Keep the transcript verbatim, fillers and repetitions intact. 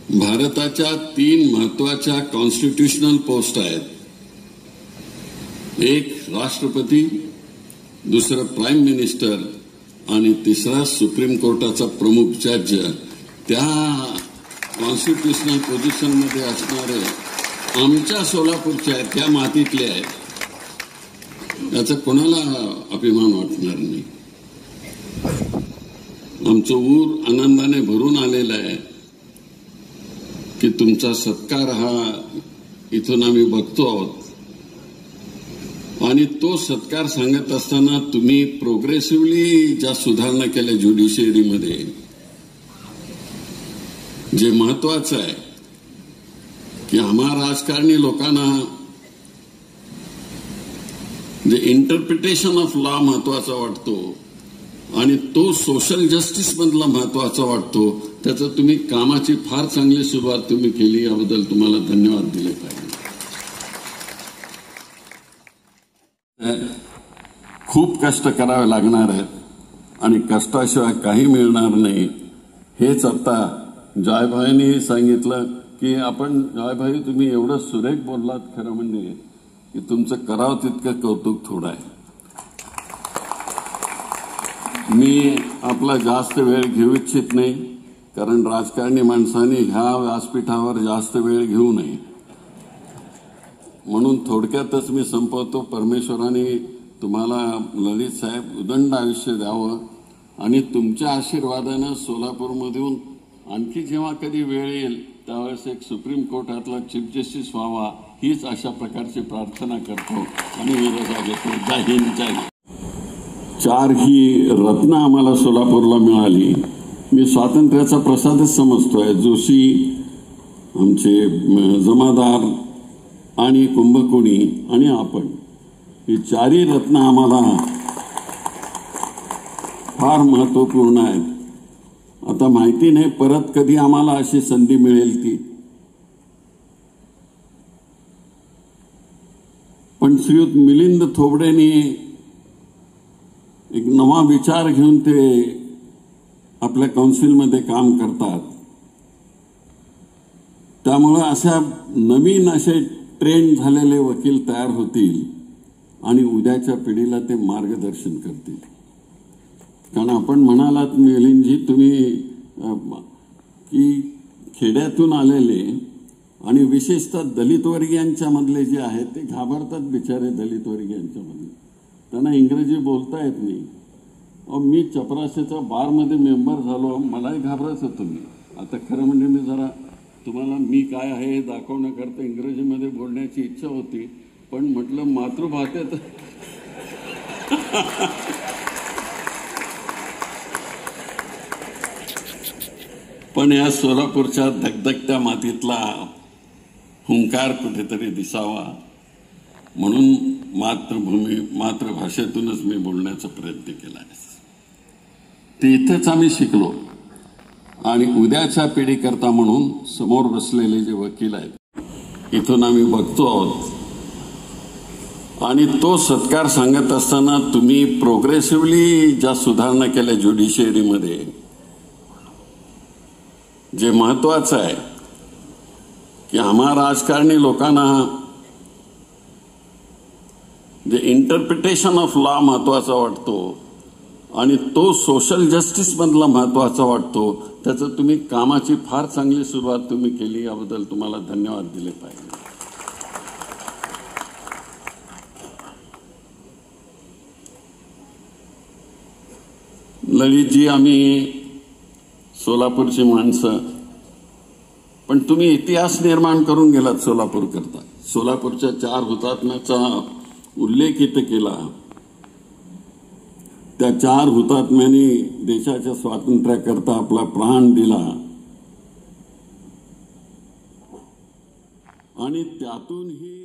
भारताच्या तीन महत्वाच्या कॉन्स्टिट्यूशनल पोस्ट आहेत. एक राष्ट्रपती, दुसरं प्राईम मिनिस्टर आणि तिसरा सुप्रीम कोर्टाचा प्रमुख जज. त्या कॉन्स्टिट्यूशनल पोझिशनमध्ये असणारे आमच्या सोलापूरचे आहेत, त्या मातीतले आहेत. याचा कोणाला अभिमान वाटणार नाही. आमचं ऊर आनंदाने भरून आलेलं आहे की तुमचा सत्कार हा इथून आम्ही बघतो आहोत. आणि तो सत्कार सांगत असताना तुम्ही प्रोग्रेसिव्हली ज्या सुधारणा केल्या ज्युडिशियरीमध्ये, जे महत्वाचं आहे की आम्हा राजकारणी लोकांना जे इंटरप्रिटेशन ऑफ लॉ महत्वाचा वाटतो आणि तो सोशल जस्टिस मधला महत्वाचा वाटतो, त्याचं तुम्ही कामाची फार चांगली सुरुवात तुम्ही केली. याबद्दल तुम्हाला धन्यवाद दिले पाहिजे. खूप कष्ट करावे लागणार आहेत आणि कष्टाशिवाय काही मिळणार नाही. हेच आता जयभाईंनी सांगितलं की आपण जयभाई तुम्ही एवढं सुरेख बोललात, खरं म्हणजे की तुमचं करावं तितकं कौतुक थोडं आहे. मी आपला जास्त वेळ घेऊ इच्छित नाही, कारण राजकारणी माणसांनी ह्या व्यासपीठावर जास्त वेळ घेऊ नये. म्हणून थोडक्यातच मी संपवतो. परमेश्वराने तुम्हाला ललित साहेब उदंड आयुष्य द्यावं आणि तुमच्या आशीर्वादानं सोलापूरमधून आणखी जेव्हा कधी वेळ येईल त्यावेळेस एक सुप्रीम कोर्टातला चीफ जस्टिस व्हावा, हीच अशा प्रकारची प्रार्थना करतो आणि मी रजा घेतो. जय हिंद, जय हिंद. चार ही रत्न आम्हाला सोलापूरला मिळाली. मी स्वातंत्र्याचा प्रसादच समजतोय. जोशी, आमचे जमादार आणि कुंभकोणी आणि आपण, ही चारही रत्न आम्हाला फार महत्वपूर्ण आहेत. आता माहिती नाही परत कधी आम्हाला अशी संधी मिळेल ती, पण श्रीयुत मिलिंद थोबडेंनी एक नवा विचार घेऊन ते आपल्या काउन्सिलमध्ये काम करतात. त्यामुळे अशा नवीन असे ट्रेन झालेले वकील तयार होतील आणि उद्याच्या पिढीला ते मार्गदर्शन करतील. कारण आपण म्हणालात मिलिंदजी तुम्ही की खेड्यातून आलेले आणि विशेषतः दलित वर्गीयांच्या मधले जे आहेत ते घाबरतात बिचारे. दलित वर्गीयांच्या मधले त्यांना इंग्रजी बोलता येत नाही. मी चपराशीच्या बारमध्ये मेंबर झालो, मलाही घाबरत होतो मी. आता खरं म्हणजे मी जरा तुम्हाला मी काय आहे हे दाखवण्याकरता इंग्रजीमध्ये बोलण्याची इच्छा होती, पण म्हटलं मातृभाषेत पण या सोलापूरच्या धगधगत्या मातीतला हुंकार कुठेतरी दिसावा म्हणून मातृभूमी मातृभाषेतूनच मी बोलण्याचा प्रयत्न केला आहे. ते इथेच आम्ही शिकलो आणि उद्याच्या पिढीकरता म्हणून समोर बसलेले जे वकील आहेत इथून आम्ही बघतो आहोत. आणि तो सत्कार सांगत असताना तुम्ही प्रोग्रेसिव्हली ज्या सुधारणा केल्या ज्युडिशियरीमध्ये, जे महत्वाचं आहे की आम्हा राजकारणी लोकांना जे इंटरप्रिटेशन ऑफ लॉ महत्वाचा वाटतो आणि तो सोशल जस्टिस मधला महत्वाचा वाटतो, त्याचं तुम्ही कामाची फार चांगली सुरुवात तुम्ही केली. याबद्दल तुम्हाला धन्यवाद दिले पाहिजे. ललितजी, आम्ही सोलापूरची माणसं, पण तुम्ही इतिहास निर्माण करून गेलात सोलापूर करता. सोलापूरच्या चार हुतात्म्याचा उल्लेख इथं केला. त्या चार हुतात्म्यांनी देशाच्या स्वातंत्र्याकरता आपला प्राण दिला आणि त्यातूनही